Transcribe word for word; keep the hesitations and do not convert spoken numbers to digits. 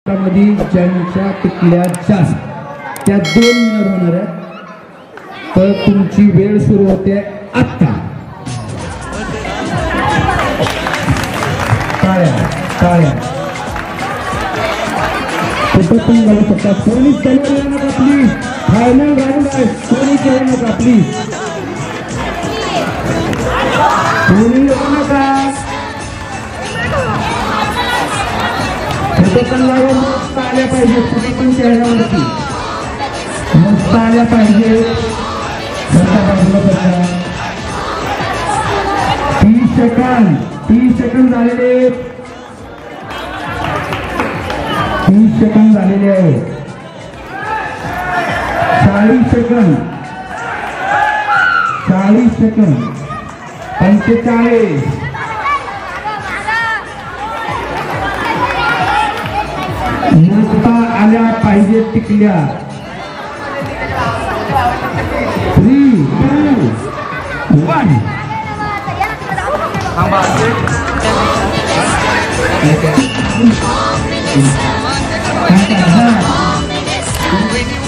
मध्ये ज्यांच्या टिकल्या जास्त त्या दोन विनर होणार आहेत. तर तुमची वेळ सुरू होते आता. टाळ्या टाळ्या कुठं पण घालू शकता. कोणी चालू येऊ नका प्लीज. फायनल राऊंड आहे. कोणी येऊ नका प्लीज. कोणी येऊ नका. कुठे पण लावून मस्त आल्या पाहिजे. कुठे पण चेहऱ्यावरती मस्त आल्या पाहिजे. तीस सेकंद तीस सेकंद झालेले. तीस सेकंद झालेले आहे. चाळीस सेकंद चाळीस सेकंद पंचेचाळीस नुसता आल्या पाहिजे टिकल्या. Three two one. When you